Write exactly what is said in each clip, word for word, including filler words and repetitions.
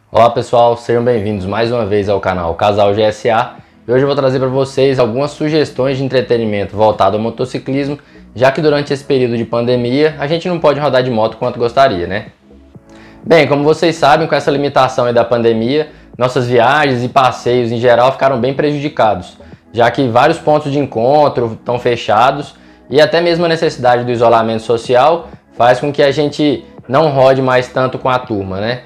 Olá pessoal, sejam bem-vindos mais uma vez ao canal Casal G S A e hoje eu vou trazer para vocês algumas sugestões de entretenimento voltado ao motociclismo, já que durante esse período de pandemia a gente não pode rodar de moto quanto gostaria, né? Bem, como vocês sabem, com essa limitação aí da pandemia, nossas viagens e passeios em geral ficaram bem prejudicados, já que vários pontos de encontro estão fechados e até mesmo a necessidade do isolamento social faz com que a gente não rode mais tanto com a turma, né?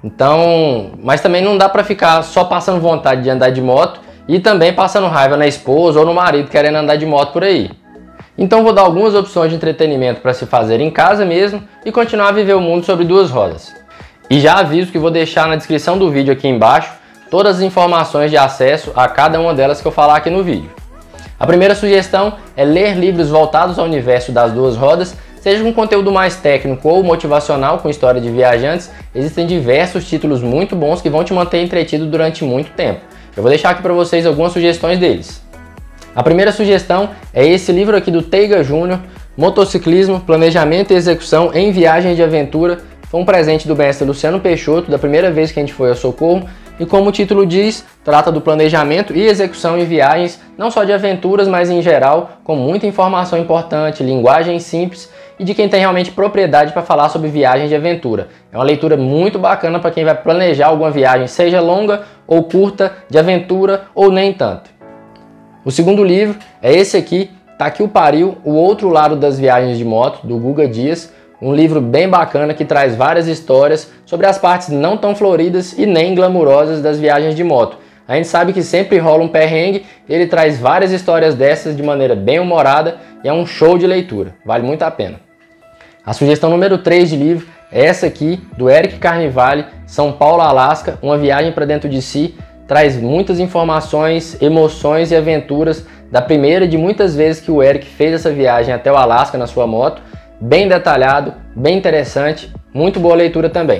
Então, mas também não dá para ficar só passando vontade de andar de moto e também passando raiva na esposa ou no marido querendo andar de moto por aí. Então vou dar algumas opções de entretenimento para se fazer em casa mesmo e continuar a viver o mundo sobre duas rodas. E já aviso que vou deixar na descrição do vídeo aqui embaixo todas as informações de acesso a cada uma delas que eu falar aqui no vídeo. A primeira sugestão é ler livros voltados ao universo das duas rodas, seja com conteúdo mais técnico ou motivacional com história de viajantes. Existem diversos títulos muito bons que vão te manter entretido durante muito tempo. Eu vou deixar aqui para vocês algumas sugestões deles. A primeira sugestão é esse livro aqui do Teiga Júnior, Motociclismo, Planejamento e Execução em Viagens de Aventura. Foi um presente do mestre Luciano Peixoto, da primeira vez que a gente foi ao Socorro, e como o título diz, trata do planejamento e execução em viagens, não só de aventuras, mas em geral, com muita informação importante, linguagem simples e de quem tem realmente propriedade para falar sobre viagens de aventura. É uma leitura muito bacana para quem vai planejar alguma viagem, seja longa ou curta, de aventura ou nem tanto. O segundo livro é esse aqui, Tá Aqui o Pariu, O Outro Lado das Viagens de Moto, do Guga Dias. Um livro bem bacana que traz várias histórias sobre as partes não tão floridas e nem glamurosas das viagens de moto. A gente sabe que sempre rola um perrengue, ele traz várias histórias dessas de maneira bem humorada e é um show de leitura, vale muito a pena. A sugestão número três de livro é essa aqui, do Eric Carnivale, São Paulo, Alasca, uma viagem para dentro de si. Traz muitas informações, emoções e aventuras da primeira de muitas vezes que o Eric fez essa viagem até o Alasca na sua moto. Bem detalhado, bem interessante, muito boa leitura também.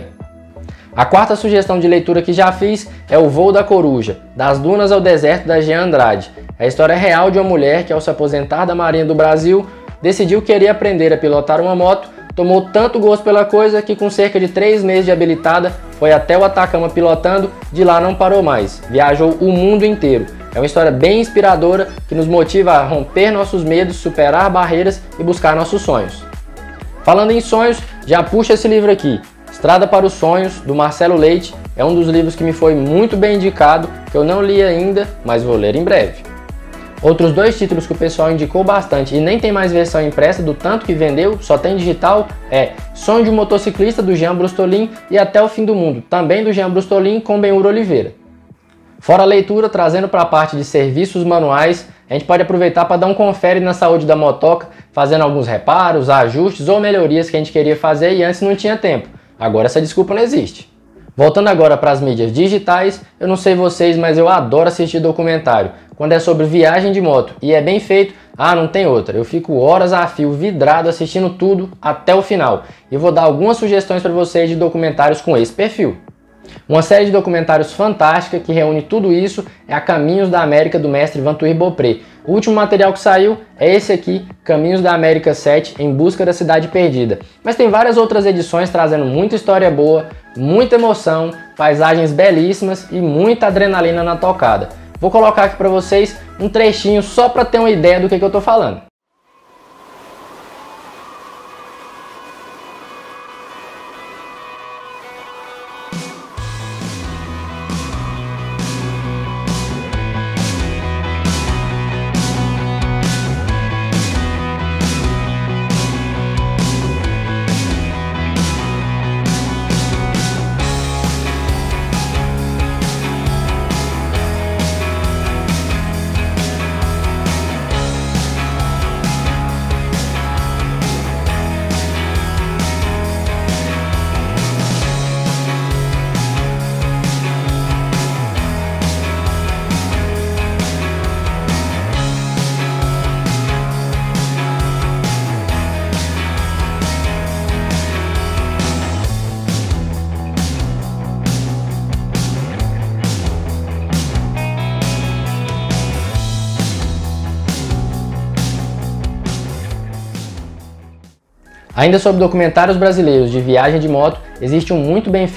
A quarta sugestão de leitura que já fiz é O Voo da Coruja, das dunas ao deserto, da Jean Andrade. É a história real de uma mulher que, ao se aposentar da Marinha do Brasil, decidiu que queria aprender a pilotar uma moto, tomou tanto gosto pela coisa que com cerca de três meses de habilitada, foi até o Atacama pilotando, de lá não parou mais, viajou o mundo inteiro. É uma história bem inspiradora que nos motiva a romper nossos medos, superar barreiras e buscar nossos sonhos. Falando em sonhos, já puxa esse livro aqui, Estrada para os Sonhos, do Marcelo Leite. É um dos livros que me foi muito bem indicado, que eu não li ainda, mas vou ler em breve. Outros dois títulos que o pessoal indicou bastante e nem tem mais versão impressa do tanto que vendeu, só tem digital, é Sonho de um Motociclista, do Jean Brustolin, e Até o Fim do Mundo, também do Jean Brustolin, com Benhur Oliveira. Fora a leitura, trazendo para a parte de serviços manuais, a gente pode aproveitar para dar um confere na saúde da motoca, fazendo alguns reparos, ajustes ou melhorias que a gente queria fazer e antes não tinha tempo. Agora essa desculpa não existe. Voltando agora para as mídias digitais, eu não sei vocês, mas eu adoro assistir documentário. Quando é sobre viagem de moto e é bem feito, ah, não tem outra. Eu fico horas a fio vidrado assistindo tudo até o final. E vou dar algumas sugestões para vocês de documentários com esse perfil. Uma série de documentários fantástica que reúne tudo isso é a Caminhos da América, do mestre Vantuir Beaupré. O último material que saiu é esse aqui, Caminhos da América sete, Em Busca da Cidade Perdida. Mas tem várias outras edições trazendo muita história boa, muita emoção, paisagens belíssimas e muita adrenalina na tocada. Vou colocar aqui para vocês um trechinho só para ter uma ideia do que, que eu tô falando. Ainda sobre documentários brasileiros de viagem de moto, existe um muito bem feito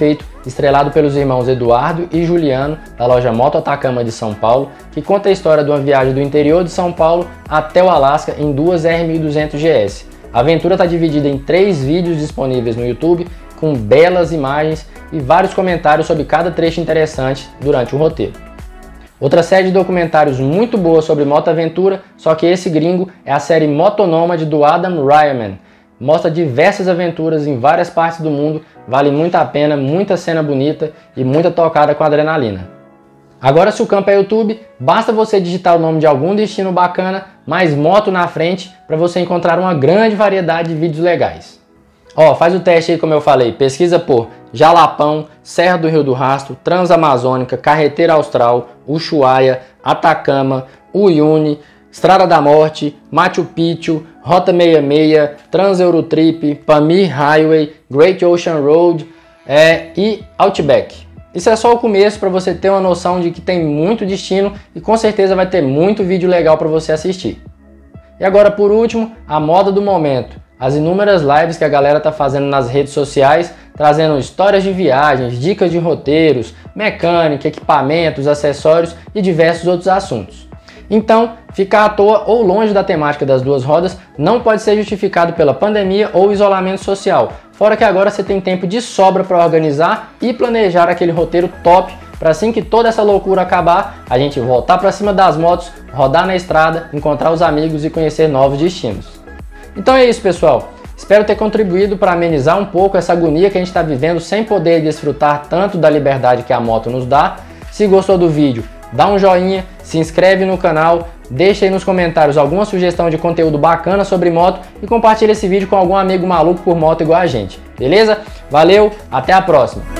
estrelado pelos irmãos Eduardo e Juliano, da loja Moto Atacama de São Paulo, que conta a história de uma viagem do interior de São Paulo até o Alasca em duas R mil e duzentos G S. A aventura está dividida em três vídeos disponíveis no YouTube, com belas imagens e vários comentários sobre cada trecho interessante durante o roteiro. Outra série de documentários muito boa sobre moto aventura, só que esse gringo, é a série Motonômade do Adam Ryman. Mostra diversas aventuras em várias partes do mundo, vale muito a pena, muita cena bonita e muita tocada com adrenalina. Agora, se o campo é YouTube, basta você digitar o nome de algum destino bacana, mais moto na frente, para você encontrar uma grande variedade de vídeos legais. Ó, faz o teste aí como eu falei, pesquisa por Jalapão, Serra do Rio do Rastro, Transamazônica, Carreteira Austral, Ushuaia, Atacama, Uyuni, Estrada da Morte, Machu Picchu, Rota sessenta e seis, Trans-Eurotrip, Pamir Highway, Great Ocean Road é, e Outback. Isso é só o começo para você ter uma noção de que tem muito destino e com certeza vai ter muito vídeo legal para você assistir. E agora, por último, a moda do momento. As inúmeras lives que a galera tá fazendo nas redes sociais, trazendo histórias de viagens, dicas de roteiros, mecânica, equipamentos, acessórios e diversos outros assuntos. Então, ficar à toa ou longe da temática das duas rodas não pode ser justificado pela pandemia ou isolamento social, fora que agora você tem tempo de sobra para organizar e planejar aquele roteiro top para assim que toda essa loucura acabar, a gente voltar para cima das motos, rodar na estrada, encontrar os amigos e conhecer novos destinos. Então é isso, pessoal. Espero ter contribuído para amenizar um pouco essa agonia que a gente está vivendo sem poder desfrutar tanto da liberdade que a moto nos dá. Se gostou do vídeo, dá um joinha, se inscreve no canal, deixa aí nos comentários alguma sugestão de conteúdo bacana sobre moto e compartilha esse vídeo com algum amigo maluco por moto igual a gente, beleza? Valeu, até a próxima!